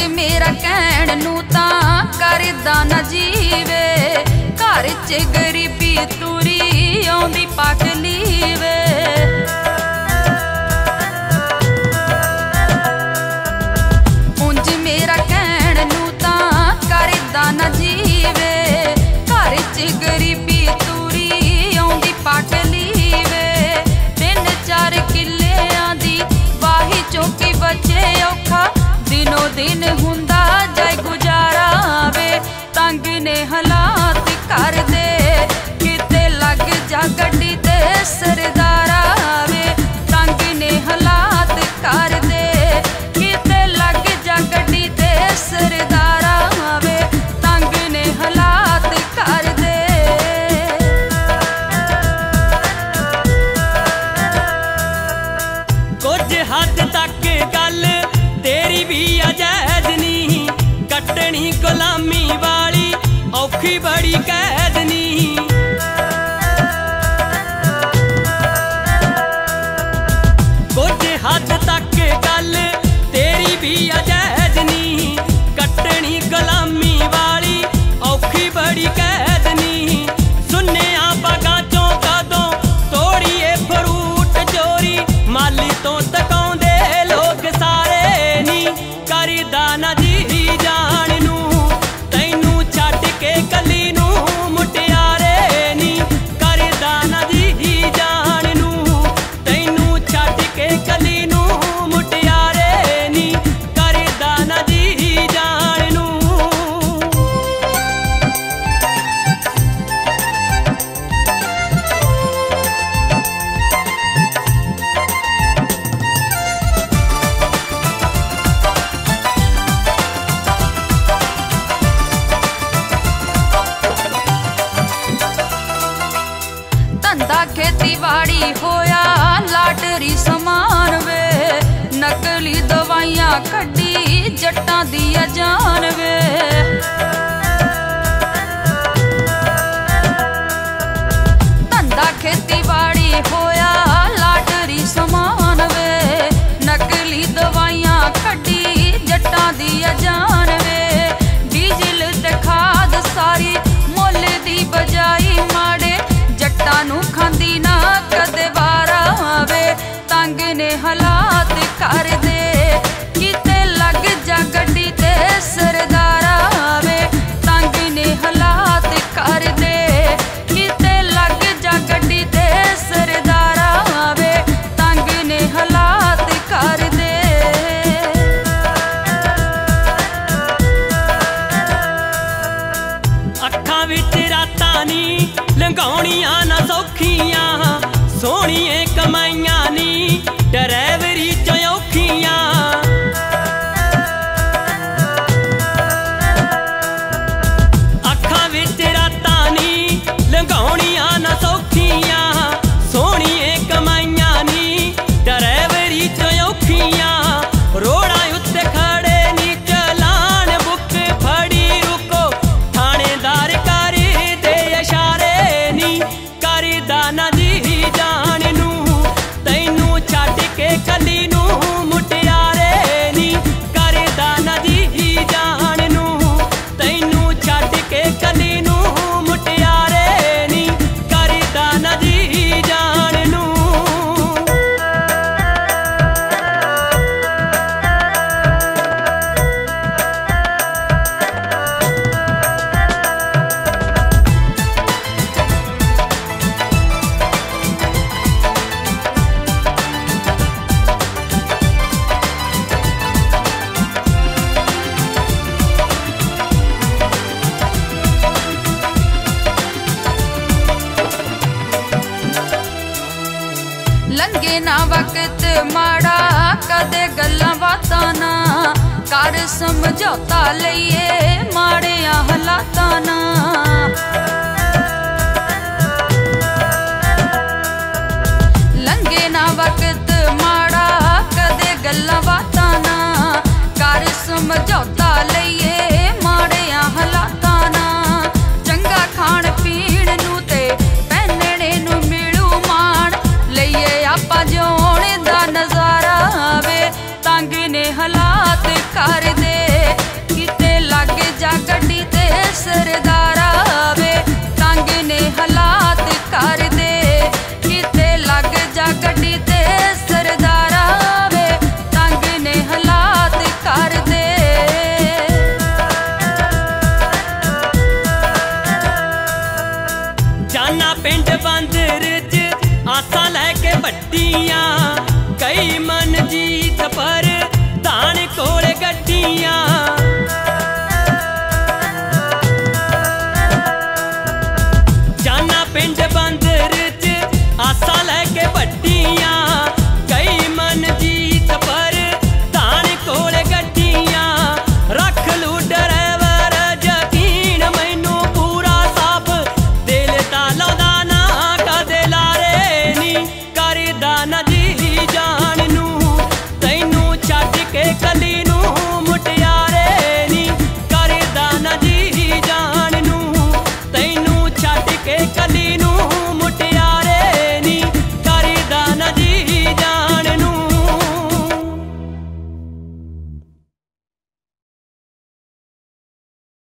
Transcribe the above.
मेरा कहण नू तां करदा न जीवे, घर च गरीबी तुरी आउंदी पागली वे। उंज मेरा कहण नू तां करदा न जीवे, घर च गरीबी तुरी आउंदी पागली वे। 3-4 किल्लियां दी वाही चौकी बचे औखा, दिनों दिन हुंदा जाए गुजारा वे। तंग ने हालात कर दे किते लग जा गड्डी ते सरदारा वे। तंग ने हालात कर दे किते लग जा गड्डी ते सरदारा वे। तंग ने हालात कर दे। कुछ हद तक गल तेरी भी अजैज नी, कटनी गुलामी वाली औखी बड़ी कैद नी। कुछ हद तक गल तेरी भी अजैज नी, कटनी गुलामी वाली औखी बड़ी कैद नी। सुनने बगा चों कदों तोड़िए फ्रूट चोरी, माली तो तकाउंदे लोग सारे नी। करदा ना जी जान नू तैनू छड्ड के कली नू मुटियारे नी। करदा ना जी जान नू तैनू छड्ड के कली नू मुटियारे नी। करदा ना जी जान नू। धंधा खेतीबाड़ी होया लाटरी समान वे, नकली दवाइयां कड्डी जट्टां दी जान वे। धंधा खेतीबाड़ी होया लाटरी समान वे, नकली दवाइयां कड्डी जट्टां दी जान वे। डीजल ते खाद सारी मुल दी बजाई माड़े जट्टां नू खांदी ना कदे वारा वे। तंग ने हालात कर दे किते लग जा गड्डी ते सरदारा वे। तंग ने हालात कर दे किते लग जा गड्डी ते सरदारा वे। तंग ने हालात कर दे। अखां विच रातां नी लंघाउणियां ना सौखियां, सोहणिए कमाइयां नी डरैवरी च औखियां। अखां विच रातां नी लंघाउणियां ना सौखियां, सोहणिए कमाइयां नी डरैवरी च औखियां। रोड़ा उत्ते खड़े नी चलान बुक फड़ी रुको, थानेदार कर दे इशारे नी। करदा ना जी जान नू तैनू छड्ड के कली नू मुटियारे नी। करदा ना जी जान नू तैनू छड्ड के कली नू मुटियारे नी। करदा ना जी जान नू। लंघे ना वक्त माड़ा कदे गल्लां बातां ना, कर समझौता लईए माड़ियां हालातां ना। लंघे ना वक्त माड़ा कदे गल्लां बातां ना, कर समझौता लईए माड़ियां हालातां ना। चंगा खाण पीण नू ते पहनणे नू मिलू मान, लईए आपा जोण दा नजारा वे। तंग ने हालात कर दे ਵੱਡੀਆਂ ਕਈ ਮਨ ਜੀਤ ਪਰ ਧਾਨ ਕੋਲ ਗੱਡੀਆਂ